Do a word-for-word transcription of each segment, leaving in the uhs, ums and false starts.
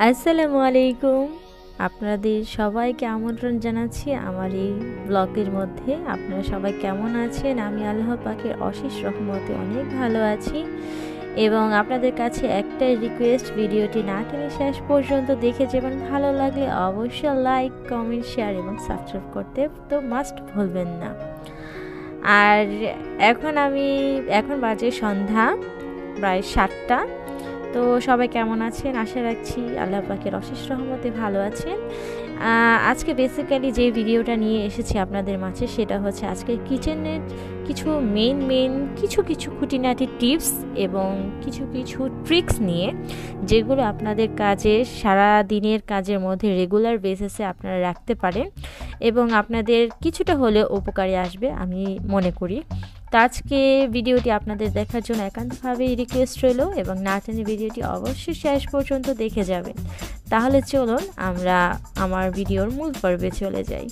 আসসালামু আলাইকুম। আপনাদের সবাইকে আমন্ত্রণ জানাচ্ছি আমার এই ব্লগের মধ্যে। আপনারা সবাই কেমন আছেন? আমি আল্লাহ পাকের অশেষ রহমতে অনেক ভালো আছি এবং আপনাদের কাছে একটাই রিকোয়েস্ট, ভিডিওটি না টেনে শেষ পর্যন্ত দেখে যাবেন। ভালো লাগলে অবশ্যই লাইক, কমেন্ট, শেয়ার এবং সাবস্ক্রাইব করতে তো মাস্ট ভুলবেন না। আর এখন আমি এখন বাজে সন্ধ্যা প্রায় সাতটা। তো সবাই কেমন আছেন? আশা রাখছি আল্লাহ পাকের অশেষ রহমতে ভালো আছেন। আজকে বেসিক্যালি যে ভিডিওটা নিয়ে এসেছি আপনাদের মাঝে সেটা হচ্ছে আজকে কিচেনের কিছু মেইন মেইন কিছু কিছু খুঁটিনাটি টিপস এবং কিছু কিছু ট্রিক্স নিয়ে, যেগুলো আপনাদের কাজে সারা দিনের কাজের মধ্যে রেগুলার বেসিসে আপনারা রাখতে পারেন এবং আপনাদের কিছুটা হলেও উপকারে আসবে আমি মনে করি। তো আজকে ভিডিওটি আপনাদের দেখার জন্য একান্তভাবেই রিকোয়েস্ট রইল এবং না টেনে ভিডিওটি অবশ্যই শেষ পর্যন্ত দেখে যাবেন। তাহলে চলুন আমরা আমার ভিডিওর মূল পর্বে চলে যাই।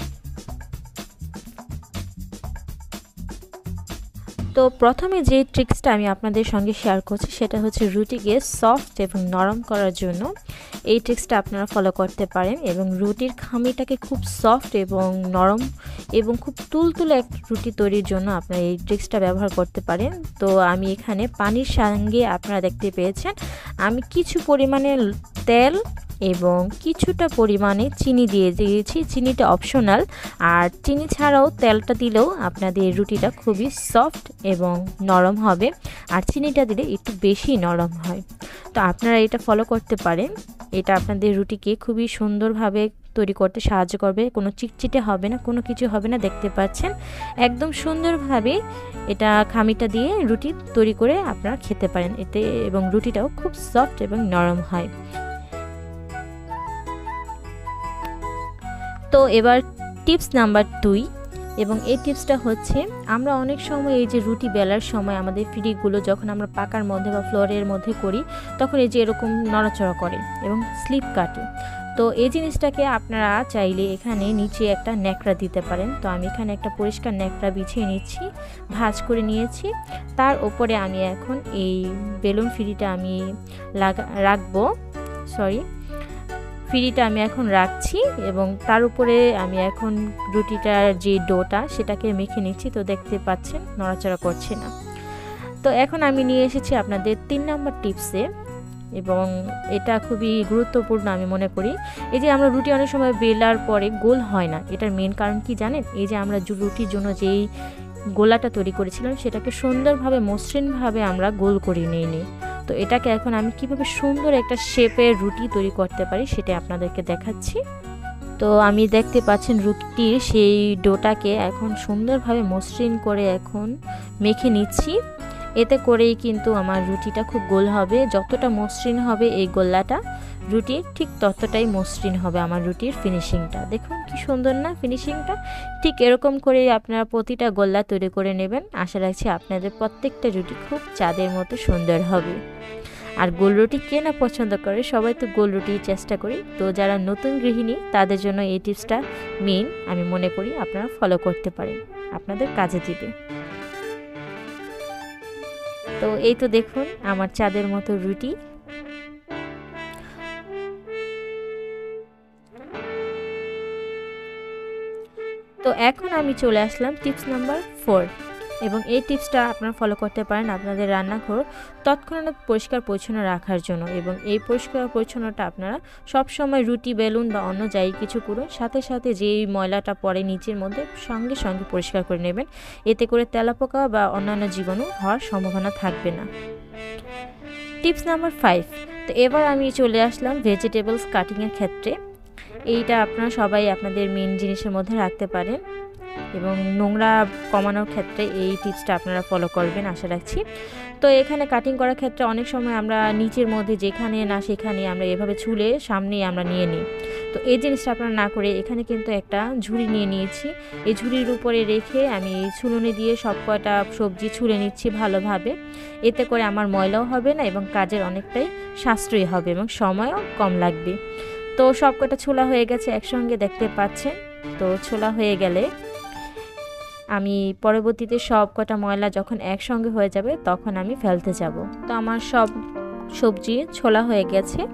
তো প্রথমে যে ট্রিক্সটা আমি আপনাদের সঙ্গে শেয়ার করছি সেটা হচ্ছে রুটিকে সফট এবং নরম করার জন্য এই ট্রিক্সটা আপনারা ফলো করতে পারেন এবং রুটির খামিটাকে খুব সফট এবং নরম এবং খুব তুলতুলে এক রুটি তৈরির জন্য আপনারা এই ট্রিক্সটা ব্যবহার করতে পারেন। তো আমি এখানে পানির সঙ্গে আপনারা দেখতে পেয়েছেন আমি কিছু পরিমাণে তেল এবং কিছুটা পরিমাণে চিনি দিয়ে দিয়েছি। চিনিটা অপশনাল, আর চিনি ছাড়াও তেলটা দিলেও আপনাদের রুটিটা খুবই সফট এবং নরম হবে, আর চিনিটা দিলে একটু বেশি নরম হয়। তো আপনারা এটা ফলো করতে পারেন। এটা আপনাদের রুটিকে খুবই সুন্দরভাবে তৈরি করতে সাহায্য করবে, কোনো চিটচিটে হবে না, কোনো কিছু হবে না। দেখতে পাচ্ছেন একদম সুন্দরভাবে এটা খামিটা দিয়ে রুটি তৈরি করে আপনারা খেতে পারেন এতে, এবং রুটিটাও খুব সফট এবং নরম হয়। তো এবার টিপস নাম্বার দুই, এবং এই টিপসটা হচ্ছে আমরা অনেক সময় এই যে রুটি বেলার সময় আমাদের ফিরিগুলো যখন আমরা পাকার মধ্যে বা ফ্লোরের মধ্যে করি তখন এই যে এরকম নড়াচড়া করে এবং স্লিপ কাটে। তো এই জিনিসটাকে আপনারা চাইলে এখানে নিচে একটা ন্যাকড়া দিতে পারেন। তো আমি এখানে একটা পরিষ্কার ন্যাকড়া বিছিয়ে নিচ্ছি, ভাঁজ করে নিয়েছি। তার উপরে আমি এখন এই বেলুন ফিরিটা আমি লাগা রাখবো সরি ফিরিটা আমি এখন রাখছি এবং তার উপরে আমি এখন রুটিটার যে ডোটা সেটাকে মেখে নিচ্ছি। তো দেখতে পাচ্ছেন নড়াচড়া করছে না। তো এখন আমি নিয়ে এসেছি আপনাদের তিন নম্বর টিপসে, এবং এটা খুবই গুরুত্বপূর্ণ আমি মনে করি। এই যে আমরা রুটি অনেক সময় বেলার পরে গোল হয় না, এটার মেন কারণ কি জানেন? এই যে আমরা রুটির জন্য যেই গোলাটা তৈরি করেছিলাম সেটাকে সুন্দরভাবে মসৃণভাবে আমরা গোল করে নিয়ে নিই। তো এটাকে এখন আমি কিভাবে সুন্দর একটা শেপের রুটি তৈরি করতে পারি সেটা আপনাদেরকে দেখাচ্ছি। তো আমি দেখতে পাচ্ছেন রুটির সেই ডোটাকে এখন সুন্দরভাবে মসৃণ করে এখন মেখে নিচ্ছি। এতে করেই কিন্তু আমার রুটিটা খুব গোল হবে। যতটা মসৃণ হবে এই গোল্লাটা রুটির, ঠিক ততটাই মসৃণ হবে আমার রুটির ফিনিশিংটা। দেখুন কি সুন্দর না ফিনিশিংটা? ঠিক এরকম করে আপনারা প্রতিটা গোল্লা তৈরি করে নেবেন। আশা রাখছি আপনাদের প্রত্যেকটা রুটি খুব চাঁদের মতো সুন্দর হবে। আর গোল রুটি কে না পছন্দ করে? সবাই তো গোল রুটির চেষ্টা করি। তো যারা নতুন গৃহিণী তাদের জন্য এই টিপসটা মেইন আমি মনে করি, আপনারা ফলো করতে পারেন, আপনাদের কাজে দিবে। তো এই তো দেখুন আমার চাঁদের মতো রুটি। তো এখন আমি চলে আসলাম টিপস নাম্বার ফোর, এবং এই টিপসটা আপনারা ফলো করতে পারেন আপনাদের রান্নাঘর তৎক্ষণাৎ পরিষ্কার পরিচ্ছন্ন রাখার জন্য। এবং এই পরিষ্কার পরিচ্ছন্নটা আপনারা সব সময় রুটি বেলুন বা অন্য যাই কিছু করুন, সাথে সাথে যেই ময়লাটা পড়ে নিচের মধ্যে সঙ্গে সঙ্গে পরিষ্কার করে নেবেন। এতে করে তেলাপোকা বা অন্যান্য জীবাণু হওয়ার সম্ভাবনা থাকবে না। Tips number five. তো এবার আমি চলে আসলাম ভেজিটেবলস কাটিংয়ের ক্ষেত্রে। এইটা আপনারা সবাই আপনাদের মেন জিনিসের মধ্যে রাখতে পারেন এবং নোংরা কমানোর ক্ষেত্রে এই টিপসটা আপনারা ফলো করবেন আশা রাখছি। তো এখানে কাটিং করার ক্ষেত্রে অনেক সময় আমরা নিচের মধ্যে যেখানে না সেখানে আমরা এভাবে ছুলে সামনেই আমরা নিয়ে নিই। তো এই জিনিসটা আপনারা না করে এখানে কিন্তু একটা ঝুড়ি নিয়ে নিয়েছি। এই ঝুড়ির উপরে রেখে আমি ছুলুনি দিয়ে সব কয়টা সবজি ছুলে নিচ্ছি ভালোভাবে। এতে করে আমার ময়লাও হবে না এবং কাজের অনেকটাই সাশ্রয়ী হবে এবং সময়ও কম লাগবে। তো সব কটা ছোলা হয়ে গেছে একসঙ্গে, দেখতে পাচ্ছেন। তো ছোলা হয়ে গেলে আমি পরবর্তীতে সব কটা ময়লা যখন একসঙ্গে হয়ে যাবে তখন আমি ফেলতে যাব। তো আমার সব সবজি ছোলা হয়ে গেছে।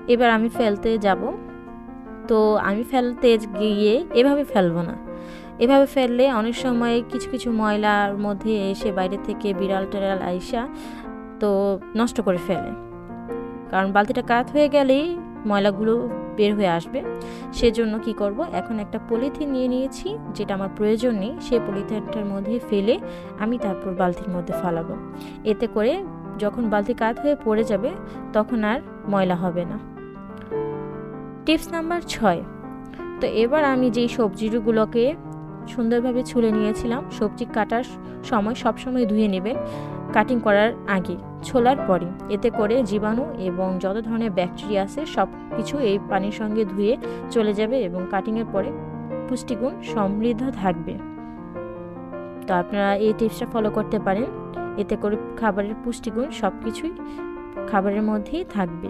এবার আমি ফেলতে যাব। তো আমি ফেলতে গিয়ে এভাবে ফেলবো না, এভাবে ফেললে অনেক সময় কিছু কিছু ময়লার মধ্যে এসে বাইরে থেকে বিড়াল টেড়াল আইসা তো নষ্ট করে ফেলে, কারণ বালতিটা কাত হয়ে গেলেই ময়লাগুলো বের হয়ে আসবে। সেজন্য কি করব, এখন একটা পলিথিন নিয়ে নিয়েছি যেটা আমার প্রয়োজন নেই, সেই পলিথিনটার মধ্যে ফেলে আমি তারপর বালতির মধ্যে ফালাবো। এতে করে যখন বালতি কাত হয়ে পড়ে যাবে তখন আর ময়লা হবে না। টিপস নাম্বার ছয়। তো এবার আমি যেই সবজিগুলোকে সুন্দরভাবে ছুলে নিয়েছিলাম, সবজি কাটার সময় সবসময় ধুয়ে নেবেন কাটিং করার আগে, ছোলার পরে। এতে করে জীবাণু এবং যত ধরনের ব্যাকটেরিয়া আছে সব কিছু এই পানির সঙ্গে ধুয়ে চলে যাবে এবং কাটিংয়ের পরে পুষ্টিগুণ সমৃদ্ধ থাকবে। তো আপনারা এই টিপসটা ফলো করতে পারেন, এতে করে খাবারের পুষ্টিগুণ সব কিছুই খাবারের মধ্যেই থাকবে।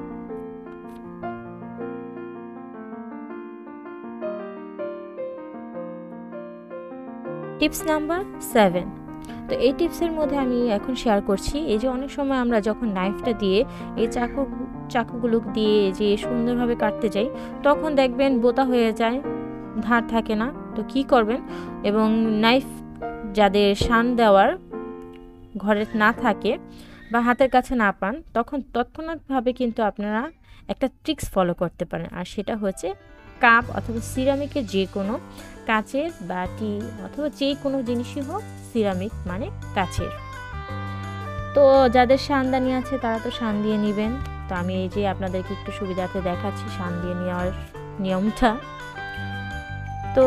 Tips number seven. তো এই টিপসের মধ্যে আমি এখন শেয়ার করছি, এই যে অনেক সময় আমরা যখন নাইফটা দিয়ে এই চাকু চাকুগুলো দিয়ে যে সুন্দরভাবে কাটতে যাই তখন দেখবেন বোতা হয়ে যায়, ধার থাকে না। তো কি করবেন, এবং নাইফ যাদের শান দেওয়ার ঘরে না থাকে বা হাতের কাছে না পান, তখন তৎক্ষণাৎভাবে কিন্তু আপনারা একটা ট্রিক্স ফলো করতে পারেন, আর সেটা হচ্ছে কাপ অথবা সিরামিকের যে কোনো কাচের বাটি অথবা যে কোনো জিনিসই হোক, সিরামিক মানে কাচের। তো যাদের শানদানি আছে তারা তো শান দিয়ে নেবেন। তো আমি এই যে আপনাদেরকে একটু সুবিধাতে দেখাচ্ছি শান দিয়ে নেওয়ার নিয়মটা। তো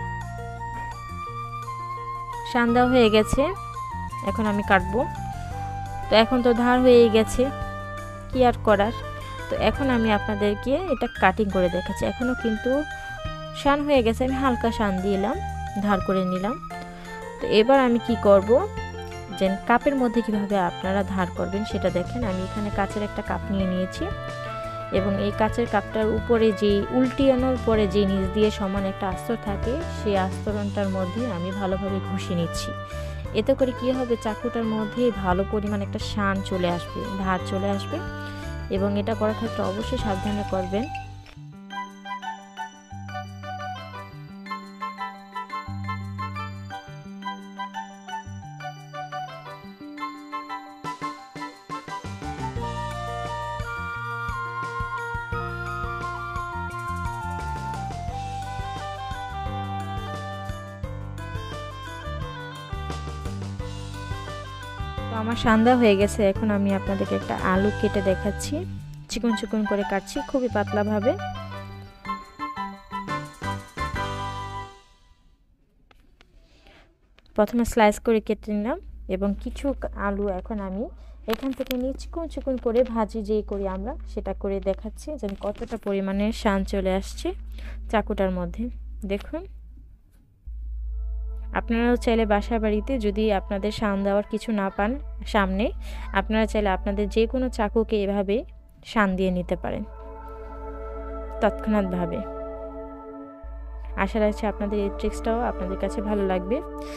শান দেওয়া হয়ে গেছে, এখন আমি কাটবো। তো এখন তো ধার হয়ে গেছে, কি আর করার। তো এখন আমি আপনাদেরকে এটা কাটিং করে দেখাচ্ছি। এখনও কিন্তু শান হয়ে গেছে, আমি হালকা শান দিলাম, ধার করে নিলাম। তো এবার আমি কি করব, যে কাপের মধ্যে কিভাবে আপনারা ধার করবেন সেটা দেখেন। আমি এখানে কাচের একটা কাপ নিয়ে নিয়েছি এবং এই কাচের কাপটার উপরে যে উল্টিয়ানোর পরে যে নিচ দিয়ে সমান একটা আস্তর থাকে, সেই আস্তরণটার মধ্যে আমি ভালোভাবে ঘষে নিচ্ছি। এতে করে কি হবে, চাকুটার মধ্যে ভালো পরিমাণ একটা শান চলে আসবে, ধার চলে আসবে। এবং এটা করার ক্ষেত্রে অবশ্যই সাবধানে করবেন। তো আমার সান্দা হয়ে গেছে, এখন আমি আপনাদেরকে একটা আলু কেটে দেখাচ্ছি। চিকন চিকন করে কাটছি, খুবই পাতলা ভাবে। প্রথমে স্লাইস করে কেটে নিলাম এবং কিছু আলু এখন আমি এখান থেকে নিয়ে চিকন চিকন করে ভাজি যেই করি আমরা, সেটা করে দেখাচ্ছি যেন কতটা পরিমাণে শান চলে আসছে চাকুটার মধ্যে। দেখুন, আপনারাও চাইলে বাসা বাড়িতে যদি আপনাদের শান দেওয়ার কিছু না পান সামনে, আপনারা চাইলে আপনাদের যে কোনো চাকুকে এভাবে শান দিয়ে নিতে পারেন তৎক্ষণাৎভাবে। আশা রাখছি আপনাদের এই ট্রিক্সটাও আপনাদের কাছে ভালো লাগবে।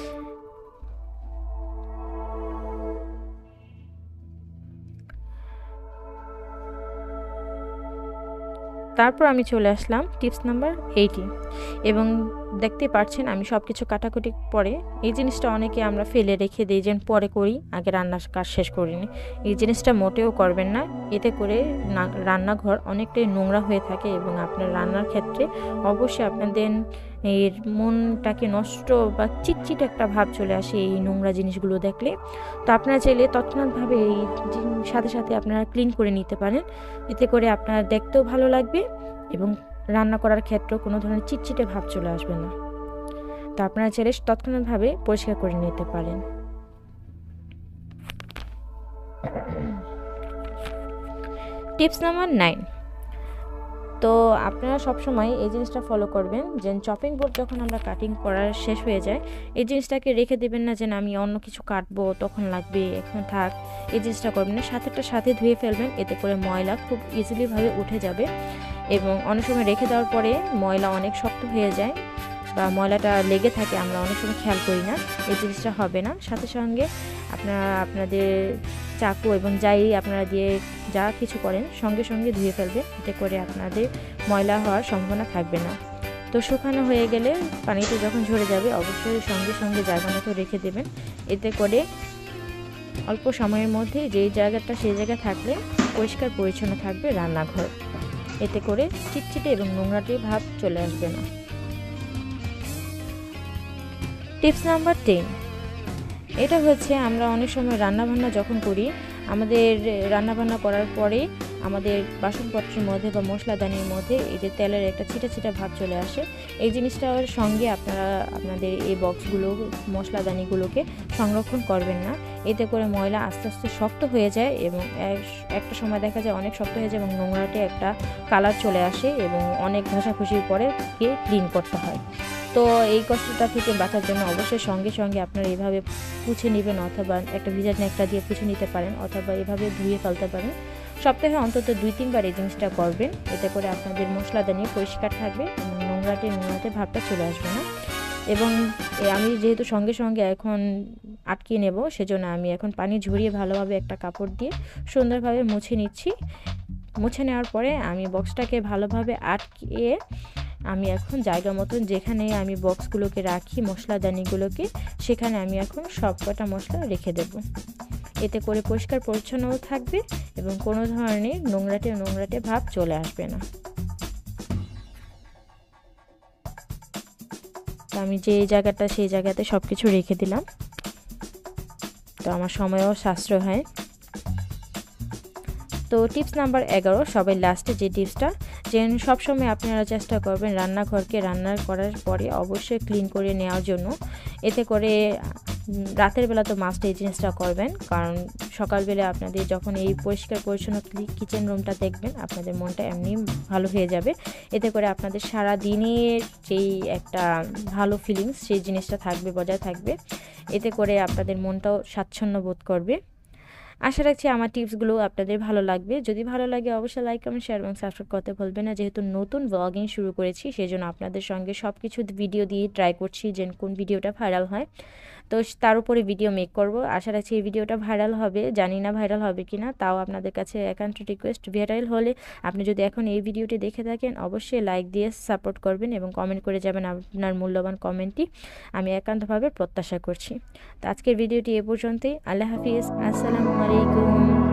তারপর আমি চলে আসলাম টিপস নাম্বার এইটি, এবং দেখতে পাচ্ছেন আমি সব কিছু কাটাকুটি পরে এই জিনিসটা অনেকে আমরা ফেলে রেখে দিই, যেন পরে করি, আগে রান্নার কাজ শেষ করিনি। এই জিনিসটা মোটেও করবেন না, এতে করে রান্নাঘর অনেকটাই নোংরা হয়ে থাকে এবং আপনার রান্নার ক্ষেত্রে অবশ্যই আপনাদের এর মনটাকে নষ্ট বা চিটচিট একটা ভাব চলে আসে এই নোংরা জিনিসগুলো দেখলে। তো আপনারা চাইলে তৎক্ষণাৎভাবে এই সাথে সাথে আপনারা ক্লিন করে নিতে পারেন, এতে করে আপনার দেখতেও ভালো লাগবে এবং রান্না করার ক্ষেত্রেও কোনো ধরনের চিটচিটে ভাব চলে আসবে না। তো আপনারা চাইলে তৎক্ষণাৎভাবে পরিষ্কার করে নিতে পারেন। Tips number nine. তো আপনারা সবসময় এই জিনিসটা ফলো করবেন যে চপিং বোর্ড যখন আমরা কাটিং করার শেষ হয়ে যায়, এই জিনিসটাকে রেখে দেবেন না যে আমি অন্য কিছু কাটবো তখন লাগবে এখন থাক, এই জিনিসটা করবেন না। সাথেটা সাথে ধুয়ে ফেলবেন, এতে করে ময়লা খুব ইজিলিভাবে উঠে যাবে। এবং অনেক সময় রেখে দেওয়ার পরে ময়লা অনেক শক্ত হয়ে যায় বা ময়লাটা লেগে থাকে, আমরা অনেক সময় খেয়াল করি না, এই জিনিসটা হবে না। সাথে সঙ্গে আপনারা আপনাদের চাকু এবং যাই আপনারা দিয়ে যা কিছু করেন সঙ্গে সঙ্গে ধুয়ে ফেলবেন, এতে করে আপনাদের ময়লা হওয়ার সম্ভাবনা থাকবে না। তো শুকানো হয়ে গেলে পানিটা যখন ঝরে যাবে অবশ্যই সঙ্গে সঙ্গে জায়গা মতো রেখে দেবেন, এতে করে অল্প সময়ের মধ্যে যেই জায়গাটা সেই জায়গা থাকলে পরিষ্কার পরিচ্ছন্ন থাকবে রান্নাঘর, এতে করে চিটচিটে এবং নোংরাটে ভাব চলে আসবে না। টিপস নাম্বার টেন, এটা হচ্ছে আমরা অনেক সময় রান্নাবান্না যখন করি, আমাদের রান্নাবান্না করার পরে আমাদের বাসনপত্রের মধ্যে বা মশলাদানির মধ্যে এই যে তেলের একটা ছিটা ছিটা ভাব চলে আসে। এই জিনিসটার সঙ্গে আপনারা আপনাদের এই বক্সগুলো মশলাদানিগুলোকে সংরক্ষণ করবেন না, এতে করে ময়লা আস্তে আস্তে শক্ত হয়ে যায় এবং একটা সময় দেখা যায় অনেক শক্ত হয়ে যায় এবং নোংরাটে একটা কালার চলে আসে এবং অনেক ঘষাঘষির পরে গিয়ে ক্লিন করতে হয়। তো এই কষ্টটা থেকে বাঁচার জন্য অবশ্যই সঙ্গে সঙ্গে আপনারা এইভাবে পুছে নেবেন, অথবা একটা ভিজা ন্যাকড়া দিয়ে পুছে নিতে পারেন, অথবা এভাবে ধুয়ে ফেলতে পারেন। সপ্তাহে অন্তত দুই তিনবার এই জিনিসটা করবেন, এতে করে আপনাদের মশলাদানি পরিষ্কার থাকবে এবং নোংরাটে নোংরাটে ভাবটা চলে আসবে না। এবং আমি যেহেতু সঙ্গে সঙ্গে এখন আটকে নেব, সেজন্য আমি এখন পানি ঝরিয়ে ভালোভাবে একটা কাপড় দিয়ে সুন্দরভাবে মুছে নিচ্ছি। মুছে নেওয়ার পরে আমি বক্সটাকে ভালোভাবে আটকিয়ে আমি এখন জায়গা মতন যেখানে আমি বক্সগুলোকে রাখি মশলাদানিগুলোকে, সেখানে আমি এখন সব কটা মশলা রেখে দেব, এতে করে পরিষ্কার পরিচ্ছন্নও থাকবে এবং কোনো ধরনের নোংরাটে নোংরাটে ভাব চলে আসবে না। তো আমি যে জায়গাটা সেই জায়গাতে সব কিছু রেখে দিলাম, তো আমার সময়ও সাশ্রয় হয়। তো টিপস নাম্বার এগারো, সবাই লাস্টে যে টিপসটা, যে সবসময় আপনারা চেষ্টা করবেন রান্নাঘরকে রান্না করার পরে অবশ্যই ক্লিন করে নেওয়ার জন্য, এতে করে রাতের বেলা তো মাস্ট এই জিনিসটা করবেন, কারণ সকালবেলা আপনাদের যখন এই পরিষ্কার পরিচ্ছন্ন কিচেন রুমটা দেখবেন আপনাদের মনটা এমনি ভালো হয়ে যাবে, এতে করে আপনাদের সারা দিনের যেই একটা ভালো ফিলিংস সেই জিনিসটা থাকবে, বজায় থাকবে, এতে করে আপনাদের মনটাও স্বাচ্ছন্দ্য বোধ করবে। আশা রাখছি আমার টিপসগুলো আপনাদের ভালো লাগবে। যদি ভালো লাগে অবশ্যই লাইক কমেন্ট শেয়ার এবং সাবস্ক্রাইব করতে ভুলবেন না। যেহেতু নতুন ব্লগিং শুরু করেছি সেজন্য আপনাদের সঙ্গে সব কিছু ভিডিও দিয়ে ট্রাই করছি যে কোন ভিডিওটা ভাইরাল হয়, তো তার উপরে ভিডিও মেক করব। আশা রাখছি এই ভিডিওটা ভাইরাল হবে, জানি না ভাইরাল হবে কিনা, তাও আপনাদের কাছে একান্ত রিকোয়েস্ট, ভাইরাল হলে আপনি যদি এখন এই ভিডিওটি দেখে থাকেন অবশ্যই লাইক দিয়ে সাপোর্ট করবেন এবং কমেন্ট করে যাবেন আপনার মূল্যবান কমেন্টটি, আমি একান্তভাবে প্রত্যাশা করছি। তো আজকের ভিডিওটি এ পর্যন্তই। আল্লাহ হাফিজ, আসসালামু আলাইকুম।